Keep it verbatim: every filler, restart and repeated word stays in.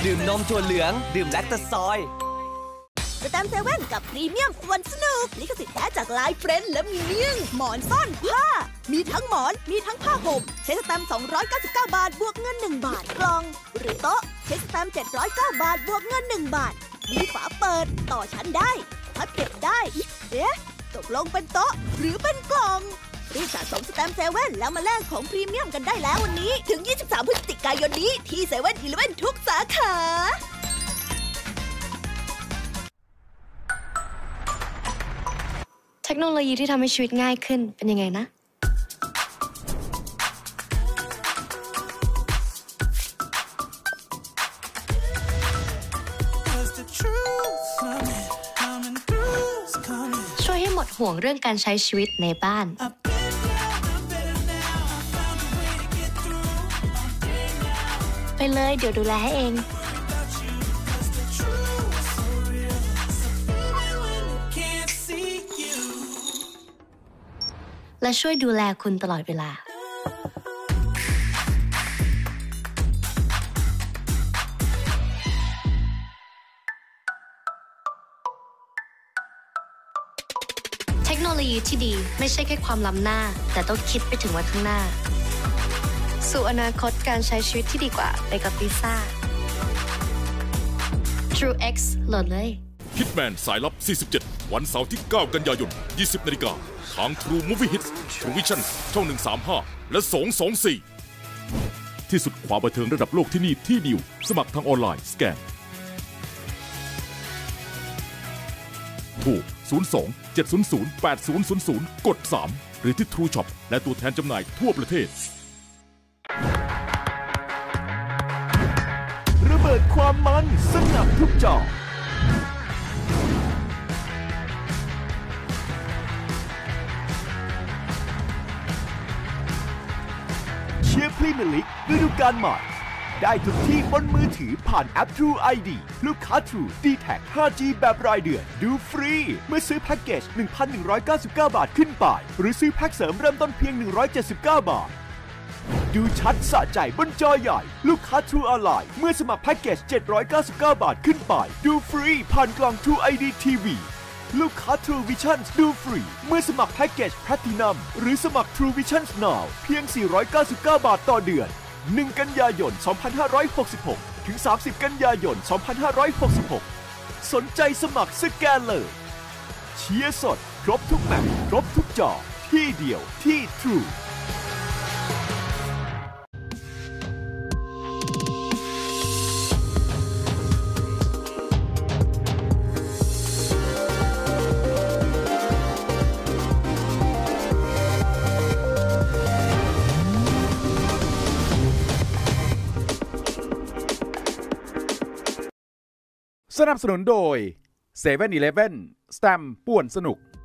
ดื่มนมถั่วเหลืองดื่มแลคตาซอยสแตมป์เซเว่นกับพรีเมียมวันสนุกลิขสิทธิ์แท้จากไลฟ์เฟรนด์และมีเนียงหมอนซ่อนผ้ามีทั้งหมอนมีทั้งผ้าห่มใช้สแตมป์สองร้อยเก้าสิบเก้าบาทบวกเงินหนึ่งบาทกล่องหรือโต๊ะใช้สแตมป์เจ็ดร้อยเก้าบาทบวกเงินหนึ่งบาทมีฝาเปิดต่อชั้นได้พับเก็บได้เอ๊ะตกลงเป็นโต๊ะหรือเป็นกล่องรีบสะสมสแตมป์เซเว่นแล้วมาแลกของพรีเมียมกันได้แล้ววันนี้ถึงยี่สิบสามพฤศจิกายนนี้ที่เซเว่นอีเลฟเว่นทุกสาขาเทคโนโลยีที่ทำให้ชีวิตง่ายขึ้นเป็นยังไงนะช่วยให้หมดห่วงเรื่องการใช้ชีวิตในบ้านไปเลยเดี๋ยวดูแลให้เองและช่วยดูแลคุณตลอดเวลาเทคโนโลยีที่ดีไม่ใช่แค่ความล้ำหน้าแต่ต้องคิดไปถึงวันข้างหน้าสู่อนาคตการใช้ชีวิตที่ดีกว่าไปกับลิซ่า True X โหลดเลยฮิตแมนสายลับสี่สิบเจ็ดวันเสาร์ที่เก้ากันยายนยี่สิบนาฬิกาทาง True Movie Hits True Vision ช่องหนึ่งสามห้าและสองสองสี่ที่สุดความบันเทิงระดับโลกที่นี่ที่เดียวสมัครทางออนไลน์สแกนโทรศูนย์ สอง เจ็ด ศูนย์ ศูนย์ แปด ศูนย์ ศูนย์ ศูนย์กดสามหรือที่ True Shop และตัวแทนจำหน่ายทั่วประเทศระเบิดความมันสนับทุกจอเชียร์พรีเมียร์ลีกฤดูกาลใหม่ได้ทุกที่บนมือถือผ่านแอป True ไอ ดี ลูกค้า True ดี แท็ก ห้าจี แบบรายเดือนดูฟรีเมื่อซื้อแพ็กเกจ หนึ่งพันหนึ่งร้อยเก้าสิบเก้า บาทขึ้นไปหรือซื้อแพ็กเสริมเริ่มต้นเพียงหนึ่งร้อยเจ็ดสิบเก้าบาทดูชัดสะใจบนจอใหญ่ลูกค้า True ออนไลน์เมื่อสมัครแพ็กเกจเจ็ดร้อยเก้าสิบเก้าบาทขึ้นไปดูฟรีผ่านกล่อง True ไอ ดี ที วี ลูกค้า True Vision ดูฟรีเมื่อสมัครแพ็กเกจ Platinum หรือสมัคร True Vision Now เพียงสี่ร้อยเก้าสิบเก้าบาทต่อเดือนหนึ่งกันยายนสองพันห้าร้อยหกสิบหกถึงสามสิบกันยายนสองพันห้าร้อยหกสิบหกสนใจสมัครสแกนเลยเชียร์สดครบทุกแมตช์ครบทุกจอที่เดียวที่ True สนับสนุนโดย เซเว่น อีเลฟเว่น สแตมป์ป่วนสนุก